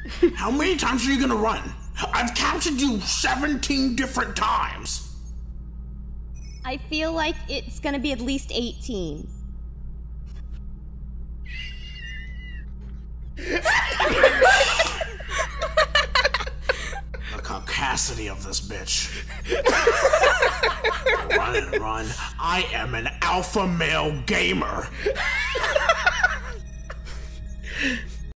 How many times are you gonna run? I've captured you 17 different times. I feel like it's gonna be at least 18. The caucasity of this bitch. Run and run. I am an alpha male gamer.